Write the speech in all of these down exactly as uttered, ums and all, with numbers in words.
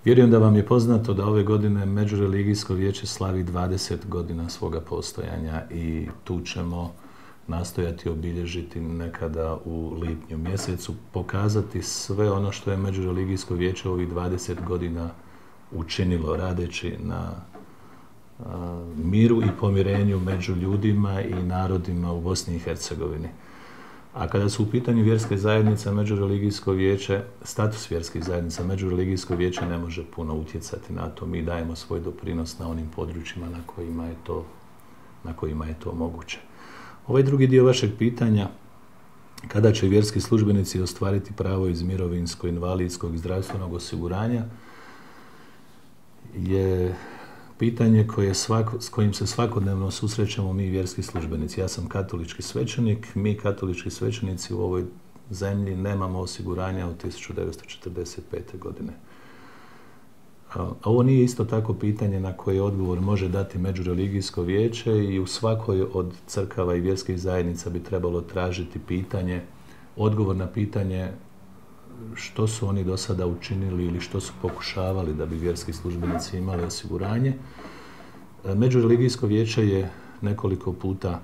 Vjerujem da vam je poznato da ove godine Međureligijsko vijeće slavi dvadeset godina svoga postojanja i tu ćemo nastojati obilježiti nekada u lipnju mjesecu, pokazati sve ono što je Međureligijsko vijeće ovih dvadeset godina učinilo, radeći na a, miru i pomirenju među ljudima i narodima u Bosni i Hercegovini. A kada su u pitanju vjerske zajednice, Međureligijsko vijeće, status vjerskih zajednica, Međureligijsko vijeće ne može puno utjecati na to. Mi dajemo svoj doprinos na onim područjima na kojima je to, na kojima je to moguće. Ovaj drugi dio vašeg pitanja, kada će vjerski službenici ostvariti pravo iz mirovinskog, invalidskog i zdravstvenog osiguranja, je pitanje koje svako, s kojim se svakodnevno susrećemo mi vjerski službenici. Ja sam katolički svećenik, mi katolički svećenici u ovoj zemlji nemamo osiguranja od tisuću devetsto četrdeset pete. godine. A ovo nije isto tako pitanje na koje odgovor može dati Međureligijsko vijeće i u svakoj od crkava i vjerskih zajednica bi trebalo tražiti pitanje, odgovor na pitanje što su oni do sada učinili ili što su pokušavali da bi vjerski službenici imali osiguranje. Međureligijsko vijeće je nekoliko puta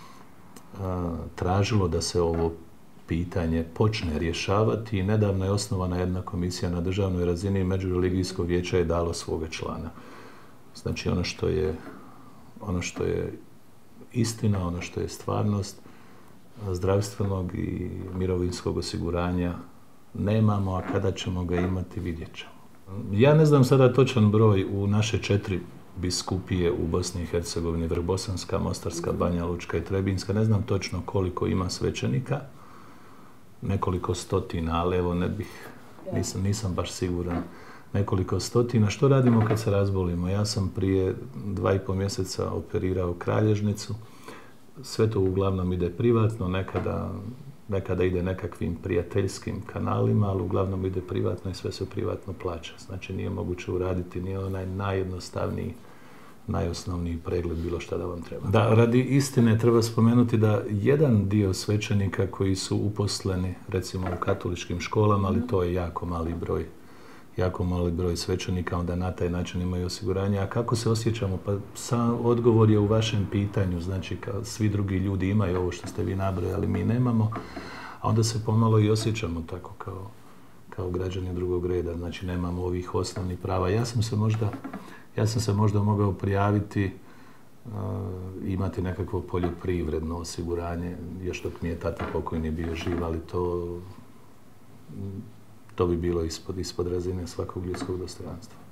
a, tražilo da se ovo pitanje počne rješavati i nedavno je osnovana jedna komisija na državnoj razini i Međureligijsko vijeće je dalo svoga člana. Znači ono što je, ono što je istina, ono što je stvarnost zdravstvenog i mirovinskog osiguranja nemamo, a kada ćemo ga imati, vidjet ćemo. Ja ne znam sada točan broj u naše četiri biskupije u Bosni i Hercegovini, Vrhbosanska, Mostarska, Banja Lučka i Trebinjska, ne znam točno koliko ima svećenika, nekoliko stotina, ali evo ne bih, nisam, nisam baš siguran, nekoliko stotina. Što radimo kad se razbolimo? Ja sam prije dva i pol mjeseca operirao kralježnicu, sve to uglavnom ide privatno, nekada Nekada ide nekakvim prijateljskim kanalima, ali uglavnom ide privatno i sve se privatno plaća. Znači nije moguće uraditi ni onaj najjednostavniji, najosnovniji pregled, bilo šta da vam treba. Da, radi istine treba spomenuti da jedan dio svećenika koji su uposleni, recimo u katoličkim školama, ali to je jako mali broj, jako mali broj svećenika, onda na taj način imaju osiguranje. A kako se osjećamo? Pa sam odgovor je u vašem pitanju, znači kao svi drugi ljudi imaju ovo što ste vi nabrojali, mi nemamo, a onda se pomalo i osjećamo tako kao, kao građani drugog reda, znači nemamo ovih osnovnih prava. Ja sam se možda, ja sam se možda mogao prijaviti, uh, imati nekakvo poljoprivredno osiguranje, još dok mi je tata pokojni bio živ, ali to... to bi bilo ispod, ispod razine svakog ljudskog dostojanstva.